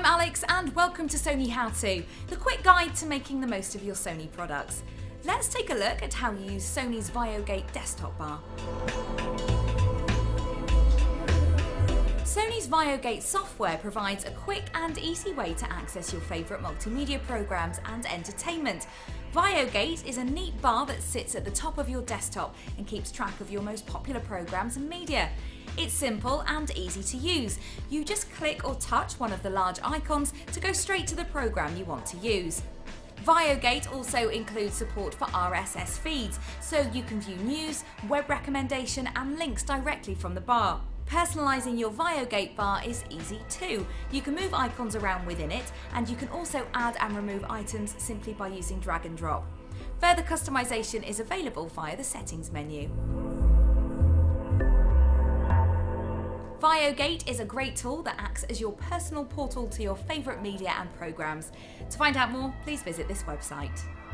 Alex and welcome to Sony How To, the quick guide to making the most of your Sony products. Let's take a look at how you use Sony's VAIO Gate Desktop bar. Sony's VAIO Gate software provides a quick and easy way to access your favourite multimedia programs and entertainment. VAIO Gate is a neat bar that sits at the top of your desktop and keeps track of your most popular programs and media. It's simple and easy to use. You just click or touch one of the large icons to go straight to the program you want to use. VAIO Gate also includes support for RSS feeds, so you can view news, web recommendation and links directly from the bar. Personalising your VAIO Gate bar is easy too. You can move icons around within it, and you can also add and remove items simply by using drag and drop. Further customisation is available via the settings menu. VAIO Gate is a great tool that acts as your personal portal to your favourite media and programmes. To find out more, please visit this website.